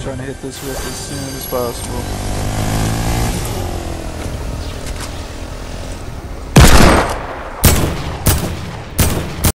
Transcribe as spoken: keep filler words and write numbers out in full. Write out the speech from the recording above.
trying to hit this rift as soon as possible.